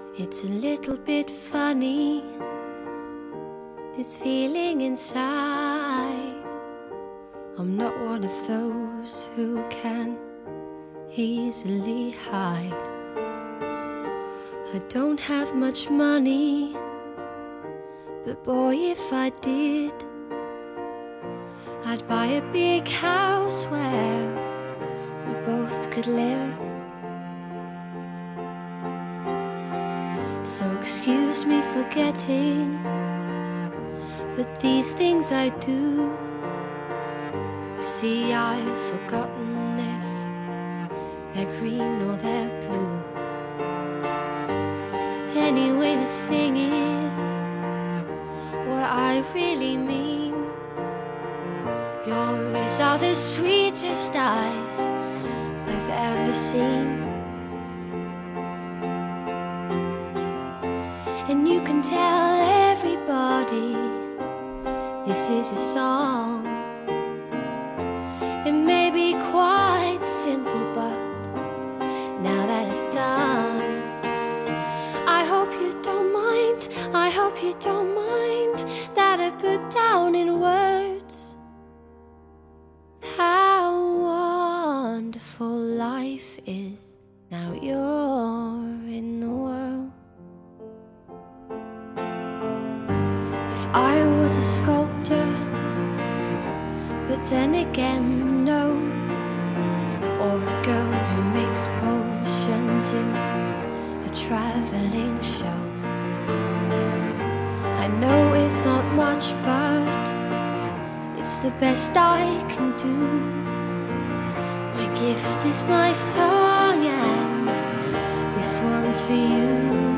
It's a little bit funny, this feeling inside. I'm not one of those who can easily hide. I don't have much money, but boy, if I did, I'd buy a big house where we both could live. So excuse me for getting, but these things I do. You see, I've forgotten if they're green or they're blue. Anyway, the thing is, what I really mean, yours are the sweetest eyes I've ever seen. And you can tell everybody this is a song. It may be quite simple, but now that it's done, I hope you don't mind, I hope you don't mind that I put down in words how wonderful life is now you're in the world. If I was a sculptor, but then again no, or a girl who makes potions in a traveling show. I know it's not much, but it's the best I can do. My gift is my song, and this one's for you.